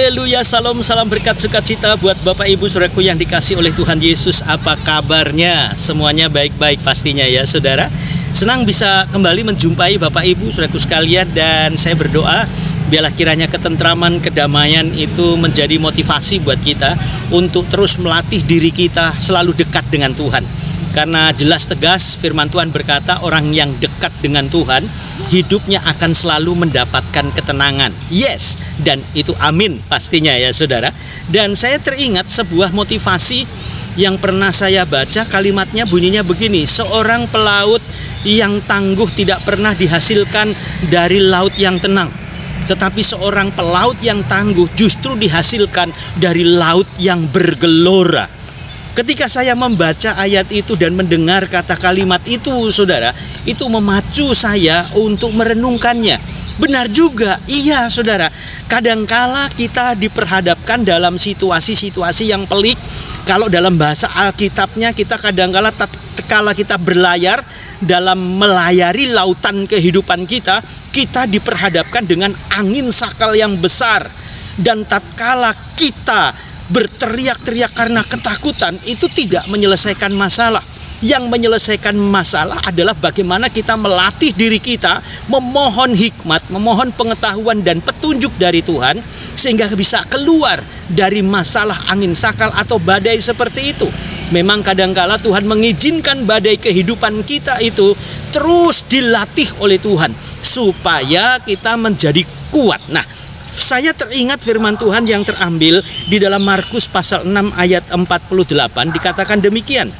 Haleluya, salam berkat sukacita buat Bapak Ibu saudaraku yang dikasih oleh Tuhan Yesus. Apa kabarnya? Semuanya baik-baik pastinya ya saudara. Senang bisa kembali menjumpai Bapak Ibu saudaraku sekalian. Dan saya berdoa biarlah kiranya ketentraman, kedamaian itu menjadi motivasi buat kita untuk terus melatih diri kita selalu dekat dengan Tuhan. Karena jelas tegas firman Tuhan berkata, orang yang dekat dengan Tuhan hidupnya akan selalu mendapatkan ketenangan. Yes, dan itu amin pastinya ya saudara. Dan saya teringat sebuah motivasi yang pernah saya baca, kalimatnya bunyinya begini: seorang pelaut yang tangguh tidak pernah dihasilkan dari laut yang tenang, tetapi seorang pelaut yang tangguh justru dihasilkan dari laut yang bergelora. Ketika saya membaca ayat itu dan mendengar kata kalimat itu saudara, itu memacu saya untuk merenungkannya. Benar juga, iya saudara. Kadangkala kita diperhadapkan dalam situasi-situasi yang pelik. Kalau dalam bahasa Alkitabnya, kita kadangkala tatkala kita berlayar dalam melayari lautan kehidupan kita, kita diperhadapkan dengan angin sakal yang besar. Dan tatkala kita berteriak-teriak karena ketakutan, itu tidak menyelesaikan masalah. Yang menyelesaikan masalah adalah bagaimana kita melatih diri kita memohon hikmat, memohon pengetahuan dan petunjuk dari Tuhan, sehingga bisa keluar dari masalah angin sakal atau badai seperti itu. Memang kadangkala Tuhan mengizinkan badai kehidupan kita itu terus dilatih oleh Tuhan supaya kita menjadi kuat. Nah, saya teringat firman Tuhan yang terambil di dalam Markus pasal 6 ayat 48, dikatakan demikian.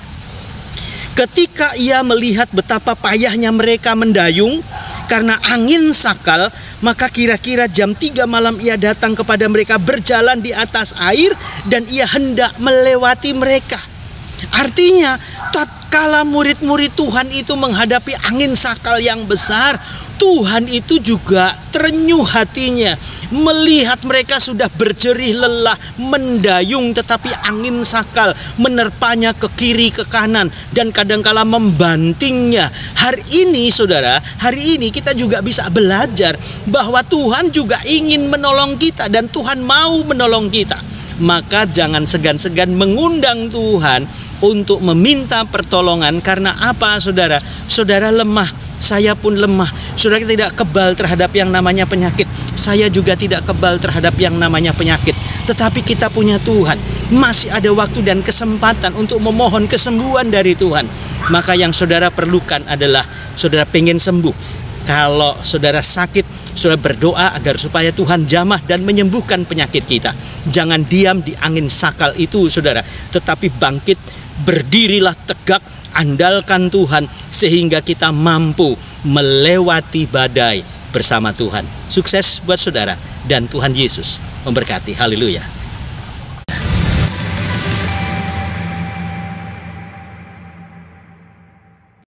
Ketika ia melihat betapa payahnya mereka mendayung karena angin sakal, maka kira-kira jam 3 malam ia datang kepada mereka berjalan di atas air dan ia hendak melewati mereka. Artinya, tatkala murid-murid Tuhan itu menghadapi angin sakal yang besar, Tuhan itu juga terenyuh hatinya melihat mereka sudah berjerih lelah mendayung, tetapi angin sakal menerpanya ke kiri ke kanan dan kadangkala membantingnya. Hari ini saudara, hari ini kita juga bisa belajar bahwa Tuhan juga ingin menolong kita dan Tuhan mau menolong kita. Maka jangan segan-segan mengundang Tuhan untuk meminta pertolongan. Karena apa saudara? Saudara lemah, saya pun lemah. Saudara tidak kebal terhadap yang namanya penyakit. Saya juga tidak kebal terhadap yang namanya penyakit. Tetapi kita punya Tuhan. Masih ada waktu dan kesempatan untuk memohon kesembuhan dari Tuhan. Maka yang saudara perlukan adalah saudara pengen sembuh. Kalau saudara sakit, saudara berdoa agar supaya Tuhan jamah dan menyembuhkan penyakit kita. Jangan diam di angin sakal itu saudara, tetapi bangkit, berdirilah tegak, andalkan Tuhan sehingga kita mampu melewati badai bersama Tuhan. Sukses buat saudara dan Tuhan Yesus memberkati. Haleluya.